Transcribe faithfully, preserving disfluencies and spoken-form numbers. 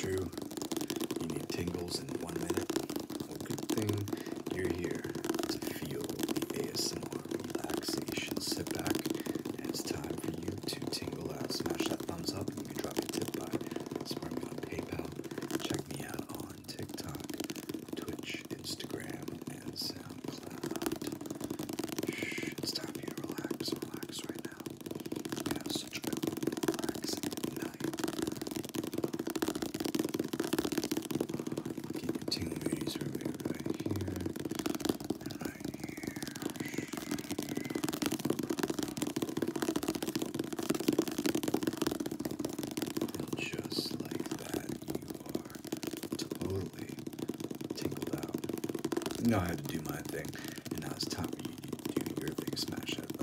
true. You need tingles in one minute. Well, good thing you're here to feel the A S M R relaxation. Sit back, and it's time for you to tingle out. Smash that thumbs up, and you can drop your tip by. Support me on PayPal. Check me out on TikTok, Twitch, Instagram, and SoundCloud. Shh, it's time for you to relax, relax right now. You have such a relaxing night. Get your tingle beauties for me right here and right here. And just like that, you are totally tingled out. You know how to do my thing, and now it's time for you to do your thing. Smash that